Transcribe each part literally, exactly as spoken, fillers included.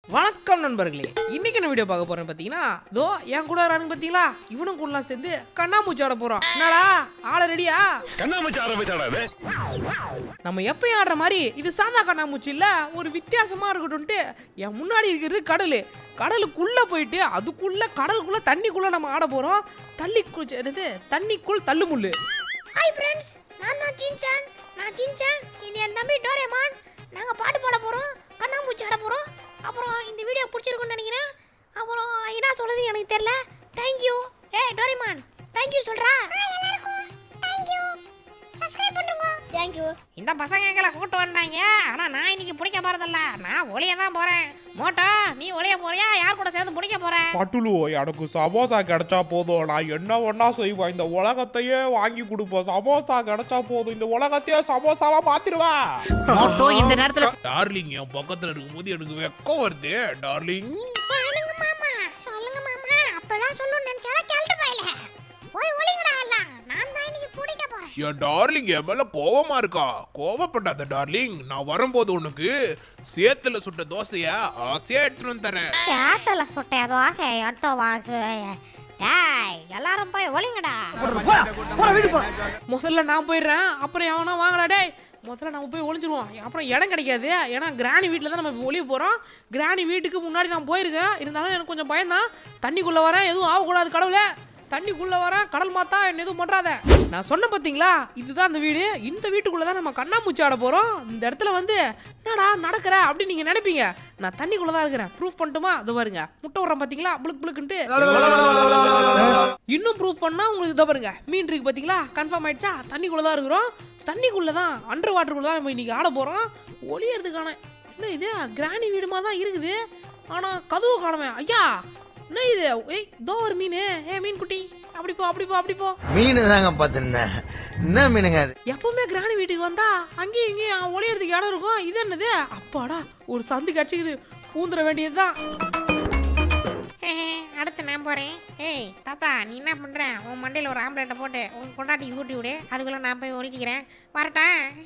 வணக்கம் நண்பர்களே, இன்னைக்கு என்ன வீடியோ பார்க்க போறேன் பார்த்தீங்கன்னா, தோ என் கூட வரானுங்க பார்த்தீங்களா, இவனும் கூடலாம் சேர்ந்து கண்ணாமூச்சி ஆட போறோம். என்னடா ஆள ரெடியா? கண்ணாமூச்சி ஆரம்பிச்சாடா. நம்ம எப்பயும் ஆடுற மாதிரி இது சாதா கண்ணாமூச்சி இல்ல, ஒரு வித்தியாசமா இருக்கட்டும்ட்டு என் முன்னாடி இருக்கிறது கடல். கடலுக்குள்ள போயிட்டு அதுக்குள்ள கடலுக்குள்ள தண்ணிக்குள்ள நம்ம ஆட போறோம். தள்ளி குளிச்சது தண்ணிக்குள் தள்ளுமுள்ளு. ஹாய் ஃப்ரெண்ட்ஸ், நான் தான் சின்சான். நான் சின்சான், இது என் தம்பி டோரேமான். நாங்கள் பாட்டு பாட போகிறோம், கண்ணாமூச்சி ஆட போகிறோம். அப்புறம் இந்த வீடியோ பிடிச்சிருக்குன்னு நினைக்கிறேன். அப்புறம் என்ன சொல்லுது எனக்கு தெரியல. தேங்க்யூ. ஏய் டோரேமான், தேங்க்யூ சொல்கிறா. எல்லாருக்கும் தேங்க்யூ. சப்ஸ்கிரைப் பண்ணுங்க. தேங்க்யூ. இந்த பசங்க எங்களை கூட்டு வந்தாங்க. ஆனா நான் இன்னைக்கு பிடிக்க போறதில்ல, நான் ஒளிய தான் போறேன். மோட்டா, நீ ஒளிய போறியா? யார் கூட சேர்ந்து பிடிக்க போற? பட்டுலு, எனக்கு சமோசா கிடைச்சா போதும், நான் என்ன ஒன்னா செய்வேன். இந்த உலகத்தையே வாங்கி கொடுப்போம். சமோசா கிடைச்சா போதும், இந்த உலகத்தையே சமோசாவா மாத்திடுவா. மோட்டோ இந்த நேரத்துல டார்லிங் என் பக்கத்துல இருக்கும்போது எனக்கு வெக்கம் வருது. டார்லிங் சொல்லுங்க மாமா, சொல்லுங்க மாமா. அப்பெல்லாம் சொல்லணும்னு நினைச்சாடா கேள்வி பாயில. போய் ஒளிங்கடா எல்லாம். நான் தான் இன்னைக்கு பிடிக்க போறேன். என் டார்லிங் என் மேல கோவமா இருக்கா? கோவப்படாத டார்லிங், நான் வரும்போது உனக்கு சேத்துல சுட்ட தோசையா ஆசையா எடுத்துட்டு தரேன். சேத்துல சுட்ட தோசை எடுத்து வாசு. டேய், எல்லாரும் போய் ஒளிங்கடா. முதல்ல நான் போயிடுறேன், அப்புறம் எவனா வாங்கடா. டேய், முதல்ல நம்ம போய் ஒளிஞ்சிருவோம். அப்புறம் இடம் கிடைக்காது, ஏன்னா கிராணி வீட்டில் தான் நம்ம ஒளிய போகிறோம். கிராணி வீட்டுக்கு முன்னாடி நான் போயிருக்கேன், இருந்தாலும் எனக்கு கொஞ்சம் பயம்தான். தண்ணிக்குள்ளே வரேன், எதுவும் ஆகக்கூடாது கடவுளே. தண்ணிக்குள்ளே வரேன், கடல் மாத்தா என்ன எதுவும் பண்ணுறாத. நான் சொன்னேன் பார்த்தீங்களா, இதுதான் அந்த வீடு. இந்த வீட்டுக்குள்ளே தான் நம்ம கண்ணாமூச்சி ஆட போகிறோம். இந்த இடத்துல வந்து என்னடா நடக்கிற அப்படின்னு நீங்கள் நினைப்பீங்க. நான் தண்ணிக்குள்ளே தான் இருக்கிறேன். ப்ரூஃப் பண்ணட்டுமா? அது பாருங்க, முட்டை விட்றேன் பார்த்தீங்களா, புளுக்கு புளுக்குன்ட்டு. இன்னும் ப்ரூஃப் பண்ணால் உங்களுக்கு இதை பாருங்க, மீன் இருக்கு பார்த்தீங்களா, கன்ஃபார்ம் ஆயிடுச்சா? தண்ணிக்குள்ளே தான் இருக்கிறோம். தண்ணிக்குள்ளே தான், அண்டர் வாட்டருக்குள்ளே தான் நம்ம இன்னைக்கு ஆட போகிறோம். ஒளியறதுக்கான என்ன இது, கிராணி வீடு மாதிரி தான் இருக்குது. ஆனால் கதவு காணுமே. ஐயா, என்ன இது? ஏய், தோ ஒரு மீன். ஏ மீன் குட்டி, அப்படி போ அப்படி போ அப்படி போ. மீன் தாங்க பார்த்துருந்தேன். என்ன மீனுங்க அது? எப்பவுமே கிராணி வீட்டுக்கு வந்தா அங்கேயும் இங்கேயும் ஒளியறதுக்கு இடம் இருக்கும். இது என்னது? அப்பாடா, ஒரு சந்து கடிச்சிக்குது, பூந்துட வேண்டியதுதான். அடுத்து நான் போறேன். ஏய் தாத்தா, நீ என்ன பண்ற? உன் மண்டையில ஒரு ஆம்பளேட்டை போட்டு உன் கொண்டாட்டி ஊட்டி விடு, அதுக்குள்ள நான் போய் ஒழிச்சிக்கிறேன். வரட்டா?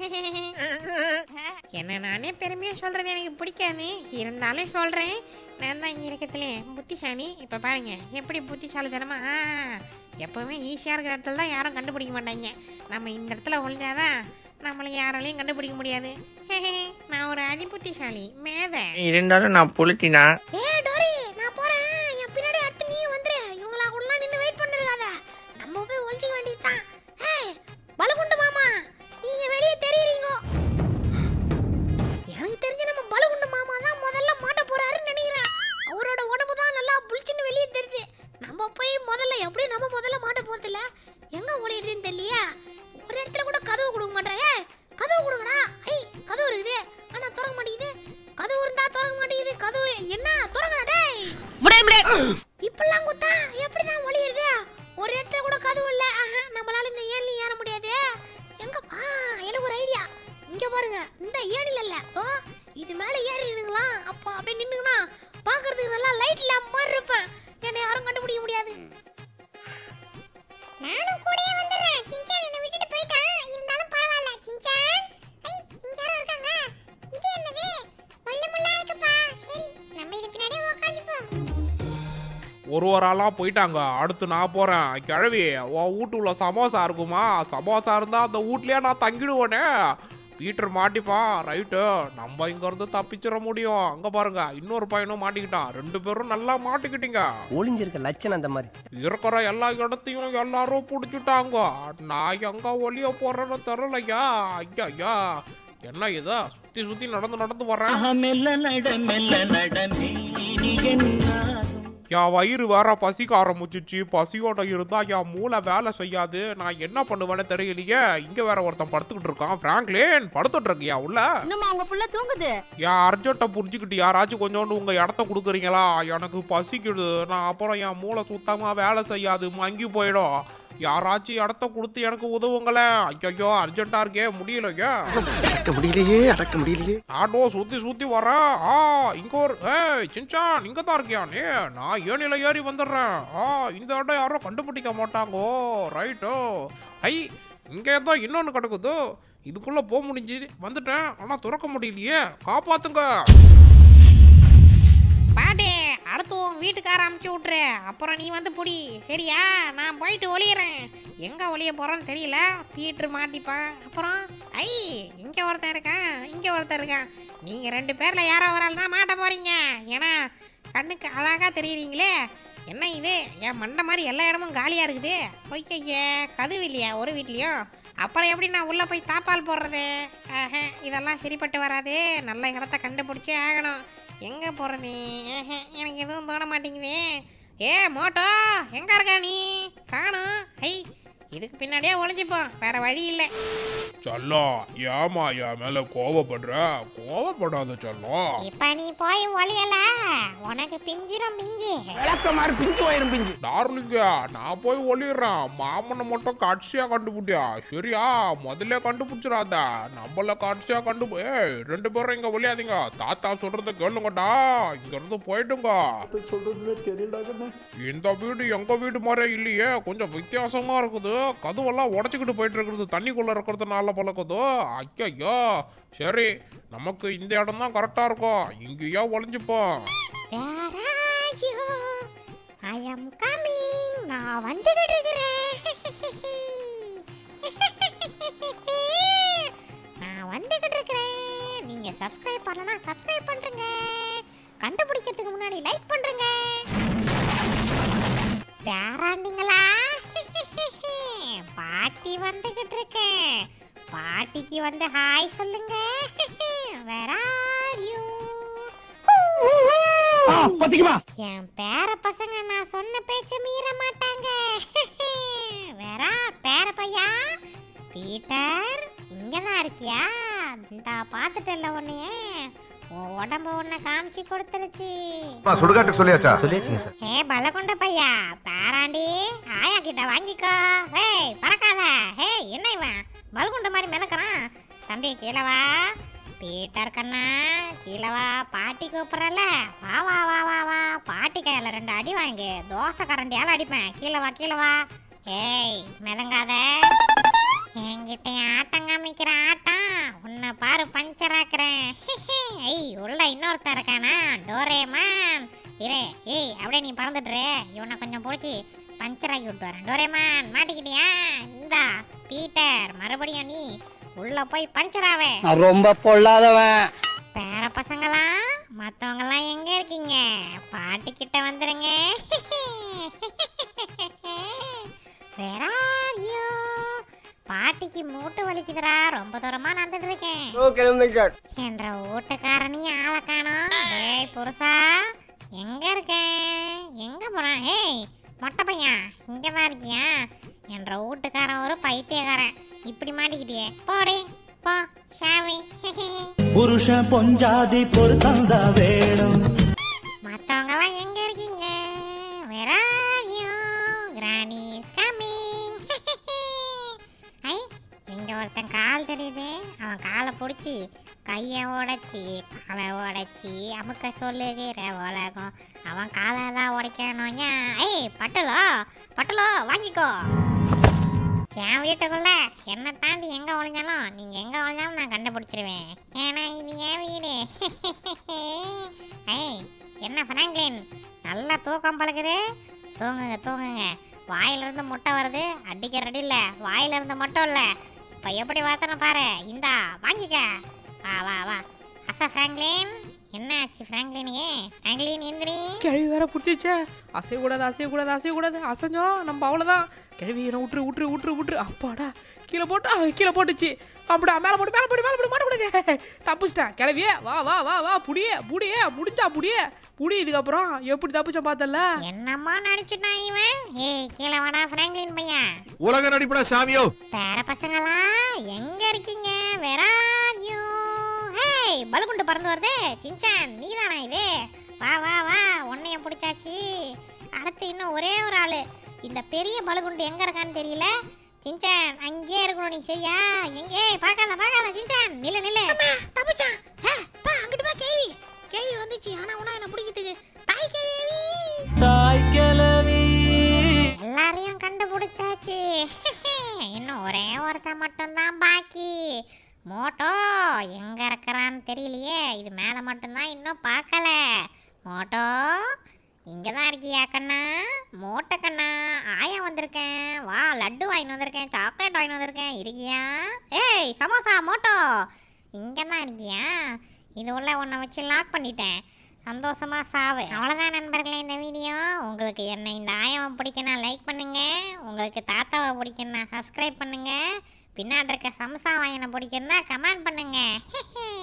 என்ன நானே பெருமையா சொல்றது எனக்கு பிடிக்காது, இருந்தாலும் சொல்றேன். நான் தான் இங்கே இருக்கிறதுலே புத்திசாலி. இப்போ பாருங்க எப்படி புத்திசாலி தரமா. எப்போவுமே ஈஸியாக இருக்கிற இடத்துல தான் யாரும் கண்டுபிடிக்க மாட்டாங்க. நம்ம இந்த இடத்துல ஒழிஞ்சாதான் நம்மளுக்கு யாராலையும் கண்டுபிடிக்க முடியாது. நான் ஒரு அதி புத்திசாலி மேதை. இருந்தாலும் நான் புளுத்தினா. ஏய் டோரி, நான் போறேன். என் பின்னாடி அடுத்து நீ வந்துரு. இவங்களா கூடலாம் நின்னு வெயிட் பண்ணிருக்காத. நம்ம போய் ஒளிஞ்சிக்க வேண்டியதுதான். ஏய் பலகுண்டு மாமா, நீங்க வெளியே தெரியுறீங்க. எனக்கு தெரிஞ்சு நம்ம பலகுண்டு மாமா தான் முதல்ல மாட்ட போறாருன்னு நினைக்கிறேன். அவரோட உடம்பு தான் நல்லா புளிச்சுன்னு வெளியே தெரியுது. நம்ம போய் முதல்ல எப்படி நம்ம முதல்ல மாட்ட போறதில்ல, எங்க ஒளியுதுன்னு தெரியலையா. ஒரு இடத்துல கூட கதவு கொடுக்க மாட்டாங்க. கதவு கொடுங்கடா. ஐ, கதவு இருக்குது, ஆனா திறக்க மாட்டேங்குது. கதவு இருந்தா திறக்க மாட்டேங்குது. கதவு என்ன திறங்கடா. டேய் இப்பெல்லாம் குத்தா எப்படிதான் ஒளியுது? ஒரு இடத்துல கூட கதவு இல்ல. நம்மளால இந்த ஏணில ஏற முடியாது. எங்க பா, எனக்கு ஒரு ஐடியா. இங்க பாருங்க, இந்த ஏணில இல்ல, ஓ இது மேல ஏறிடுங்களா. அப்போ அப்படியே நின்னுங்கனா பாக்குறதுக்கு நல்லா லைட் லேம்ப் மாதிரி இருப்பேன். என்னை யாரும் கண்டுபிடிக்க முடியாது. நானும் கூடயே வந்துறேன். சின்சான் என்ன விட்டுட்டு போயிட்டான், இருந்தாலும் பரவாயில்ல. சின்சான், ஐ இங்க யாரோ இருக்காங்க. இது என்னது? முள்ள முள்ளா இருக்குப்பா. சரி, நம்ம இது பின்னாடி உட்கார்ந்துப்போம். ஒரு ஒரு ஆளா போயிட்டாங்க, அடுத்து நான் போறேன். கிழவி, உன் வீட்டுக்குள்ள சமோசா இருக்குமா? சமோசா இருந்தா அந்த வீட்லயே நான் தங்கிடுவேனே. பீட்டர் மாட்டிப்பான். ரைட்டு, நம்ம இங்க இருந்து தப்பிச்சிட முடியும். அங்க பாருங்க, இன்னொரு பையனும் மாட்டிக்கிட்டான். ரெண்டு பேரும் நல்லா மாட்டிக்கிட்டீங்க. ஒளிஞ்சிருக்க லட்சணம் அந்த மாதிரி இருக்கிற எல்லா இடத்தையும் எல்லாரும் பிடிச்சிட்டாங்க. நான் எங்க ஒளிய போறேன்னு தெரியலையா. ஐயா ஐயா, என்ன இதா சுத்தி சுத்தி நடந்து நடந்து வர்றேன். என் வயிறு வேற பசிக்க ஆரம்பிச்சிச்சு. பசியோட இருந்தா என் மூளை வேலை செய்யாது. நான் என்ன பண்ணுவேன்னு தெரியலையே. இங்க வேற ஒருத்தன் படுத்துக்கிட்டு இருக்கான். பிராங்க்லின், படுத்துட்டு இருக்கியா உள்ள? இன்னும் அவங்க புள்ள தூங்குது. என் அர்ஜென்ட்டை புரிஞ்சுக்கிட்டு யாராச்சும் கொஞ்சோண்டு உங்க இடத்த கொடுக்குறீங்களா? எனக்கு பசிக்குது. நான் அப்புறம் என் மூளை சுத்தமா வேலை செய்யாது, மங்கி போயிடும். யாராச்சும் இடத்த கொடுத்து எனக்கு உதவுங்களேன். ஐயோ அர்ஜென்ட்டா இருக்கே, முடியலையே. அடக்க முடியலையே, அடக்க முடியலையே. நானும் சுத்தி சுத்தி வரேன். ஆ இங்க ஒரு ஏய் சின்சான், இங்க தான் இருக்கியா நீ? நான் ஏணில ஏறி வந்துடுறேன். ஆ இந்த இடம் யாரும் கண்டுபிடிக்க மாட்டாங்கோ. ரைட்டோ. ஐ, இங்கே தான் இன்னொன்று கிடக்குது. இதுக்குள்ள போக முடிஞ்சு வந்துட்டேன், ஆனா திறக்க முடியலையே. காப்பாத்துங்க. காரை அமுச்சு விட்ரு, அப்புறம் நீ வந்து புடி. சரியா? நான் போயிட்டு ஒளியிறேன். எங்கே ஒளிய போகிறோன்னு தெரியல. பீட்ரு மாட்டிப்பான். அப்புறம் ஐ இங்கே ஒருத்தன் இருக்கான், இங்கே ஒருத்தன் இருக்கான். நீங்கள் ரெண்டு பேரில் யாரோ ஒரு ஆள் தான் மாட்ட போகிறீங்க. ஏன்னா கண்ணுக்கு அழகாக தெரியுறீங்களே. என்ன இது என் மண்டை மாதிரி எல்லா இடமும் காலியாக இருக்குது. ஓகே, கதவு இல்லையா ஒரு வீட்லேயும்? அப்புறம் எப்படி நான் உள்ளே போய் தாப்பால் போடுறது? ஆஹ, இதெல்லாம் சரிப்பட்டு வராது. நல்ல இடத்த கண்டுபிடிச்சே ஆகணும். எங்கே போகிறது? எனக்கு எதுவும் தோண மாட்டேங்குது. ஏ மோட்டோ, எங்கே இருக்க நீ? காணும். ஐ இதுக்கு பின்னாடியே ஒளிஞ்சுப்போம், வேற வழி இல்லை. செல்லம், ஏமா என் மேல கோவப்படுற? கோவப்படாத செல்லம். இப்ப நீ போய் ஒளியல, உனக்கு பிஞ்சிரும் பிஞ்சு. விளக்கமாறு பிஞ்சு போயிரும் பிஞ்சு. டார்லிங்க, நான் போய் ஒளிடுறேன். மாமனை மட்டும் காட்சியா கண்டுபிட்டியா? சரியா? முதல்ல கண்டுபிடிச்சிடாத. நம்மள காட்சியா கண்டு ஏய் ரெண்டு பேரும் இங்க ஒளியாதீங்க. தாத்தா சொல்றத கேளுங்கடா. இங்க இருந்து போயிட்டுங்க. சொல்றதுமே தெரியல. இந்த வீடு எங்க வீடு மாதிரி இல்லையே, கொஞ்சம் வித்தியாசமா இருக்குது. கதவெல்லாம் உடச்சிக்கிட்டு போயிட்டு இருக்கிறது தண்ணிக்குள்ள இருக்கிறதுனால பழக்குதோ. ஐயோ, சரி நமக்கு இந்த இடம் தான் கரெக்டா இருக்கும். இங்கேயா ஒளிஞ்சுப்போம். I am coming. நான் வந்துகிட்டு இருக்கிறேன். நான் வந்துகிட்டு இருக்கிறேன். நீங்க சப்ஸ்கிரைப் பண்ணலனா சப்ஸ்கிரைப் பண்றீங்க. கண்டுபிடிக்கிறதுக்கு முன்னாடி லைக் பண்றீங்க. பேராண்டிங்களா? பாட்டி வந்துகிட்டு இருக்கேன். பாட்டிக்கு வந்து ஹாய் சொல்லுங்க. Where are you? என் பேர பசங்க நான் சொன்ன பேச்ச மீற மாட்டாங்க. வேற பேர பையா பீட்டர், இங்கதான் இருக்கியா? இந்த பாத்துட்டல உன்னையே. உன் உடம்பு உன்னை காமிச்சு கொடுத்துருச்சு. சுடுகாட்டு சொல்லியாச்சா? சொல்லியாச்சுங்க சார். ஏ பலகொண்ட பையா, பேராண்டி ஆயா கிட்ட வாங்கிக்கோ. ஹேய் பறக்காத. ஹே என்ன இவன் பலகுண்ட மாதிரி மிதக்கிறான்? தம்பி கீழே வா. பீட்டர் கண்ணா கீழே வா. பாட்டி கூப்பிட்றல. வா வா வா வா வா. பாட்டி கையில் ரெண்டு அடி வாங்கு. தோசை கரண்டியால் அடிப்பேன். கீழே வா கீழே வா. ஏய் மிதங்காத. என்கிட்ட ஆட்டம் காமிக்கிற ஆட்டம் உன்னை பாரு பஞ்சர் ஆக்குறேன். ஐய் உள்ள இன்னொருத்தன் இருக்கானா? டோரேமான் இரு. ஏய் அப்படியே நீ பறந்துடுற. இவனை கொஞ்சம் பிடிச்சி பஞ்சர் ஆக்கி விட்டு வரேன். டோரேமான் மாட்டிக்கிட்டியா? இந்தா பீட்டர், மறுபடியும் நீ உள்ள போய் பஞ்சராவே. ரொம்ப பொல்லாதவன். பேர பசங்களா மற்றவங்கெல்லாம் எங்க இருக்கீங்க? பாட்டி கிட்ட வந்துருங்க. Where are you? பாட்டிக்கு மூட்டு வலிக்குதுடா. ரொம்ப தூரமா நடந்துட்டு இருக்கேன். என்ற வீட்டுக்காரனையும் ஆளை காணோம். டேய் புருஷா, எங்க இருக்க? எங்க போறான்? ஏய் மொட்டை பையன், இங்கதான் இருக்கியா? என்ற வீட்டுக்காரன் ஒரு பைத்தியக்காரன். இப்படி மாட்டிக்கிட்டியே. போடி போ ஷாவி. புருஷன் பொஞ்சாதி பொறுத்தந்தா வேணும். மத்தவங்க எல்லாம் எங்க இருக்கீங்க? Where are you? Granny is coming. ஐ இங்க ஒருத்தன் கால் தெரியுது. அவன் காலை பிடிச்சி கையை உடைச்சி காலை உடைச்சி அமுக்க சொல்லுகிற உலகம். அவன் காலை தான் உடைக்கணும். ஏய் பட்டலோ பட்டலோ வாங்கிக்கோ. என் வீட்டுக்குள்ள என்னை தாண்டி எங்க ஒழிஞ்சாலும் நீங்க எங்க ஒழிஞ்சாலும் நான் கண்டுபிடிச்சிருவேன். ஏன்னா இது என் வீடு. ஏய் என்ன பிராங்க்லின், நல்லா தூக்கம் பழகுது. தூங்குங்க தூங்குங்க. வாயிலிருந்து முட்டை வருது. அடிக்க ரெடி இல்லை. வாயிலிருந்து மட்டும் இல்லை. இப்போ எப்படி வார்த்தனை பாரு. இந்தா வாங்கிக்க. வா வா வா. அசா பிராங்க்லின், என்ன ஆச்சு பிராங்க்லினுக்கு? பிராங்க்லின் எந்திரி. கிழவி வேற பிடிச்சிச்சே. அசையக்கூடாது அசையக்கூடாது அசையக்கூடாது. அசைஞ்சோம் நம்ம அவ்வளோதான். கிழவி என்ன விட்டுரு விட்டுரு விட்டுரு விட்டுரு. அப்பாடா கீழே போட்டு கீழே போட்டுச்சு. அப்படியா மேலே போட்டு மேலே போட்டு மேலே போட்டு மாட்ட போடுங்க. தப்பிச்சிட்டேன் கிழவியே. வா வா வா வா. புடியே புடியே முடிஞ்சா புடியே புடி. இதுக்கப்புறம் எப்படி தப்பிச்ச பார்த்தல? என்னம்மா நடிச்சுட்டான் இவன். ஏய் கீழே வாடா பிராங்க்லின் பையன். உலக நடிப்படா சாமியோ. பேர பசங்களா எங்க இருக்கீங்க? Where are you? ஹேய் பலகுண்டு பறந்து வருது. சின்சான் நீதானா இது? வா வா வா. உன்னைய பிடிச்சாச்சு. அடுத்து இன்னும் ஒரே ஒரு ஆளு. இந்த பெரிய பலகுண்டு எங்க இருக்கான்னு தெரியல. சின்சான் அங்கே இருக்கணும் நீ. சரியா? எங்கே பார்க்காத பார்க்காத. சின்சான் நில்லு நில்லு. தப்பிச்சான். பா அங்கிட்டு பா. கேவி கேவி வந்துச்சு. ஆனா உனா என்ன பிடிக்குது. தாய் கேவி தாய் கிழவி. எல்லாரையும் கண்டுபிடிச்சாச்சு. இன்னும் ஒரே ஒருத்தன் மட்டும்தான் பாக்கி. மோட்டோ எங்க இருக்கிறான்னு தெரியலையே. இது மேலே மட்டும்தான் இன்னும் பார்க்கல. மோட்டோ இங்கே தான் இருக்கியா கண்ணா? மோட்டை கண்ணா, ஆயா வந்திருக்கேன். வா, லட்டு வாங்கிட்டு வந்திருக்கேன், சாக்லேட் வாங்கிட்டு வந்திருக்கேன். இருக்கியா? ஏய் சமோசா மோட்டோ, இங்கே தான் இருக்கியா? இது உள்ள உன்னை வச்சு லாக் பண்ணிட்டேன். சந்தோஷமா சாவு. அவ்வளோதான் நண்பர்களே இந்த வீடியோ. உங்களுக்கு என்ன இந்த ஆயாவை பிடிக்குன்னா லைக் பண்ணுங்க, உங்களுக்கு தாத்தாவை பிடிக்குன்னா சப்ஸ்கிரைப் பண்ணுங்க, பின்னாடி இருக்க சம்சா வாயனை பிடிக்குன்னா கமெண்ட் பண்ணுங்க.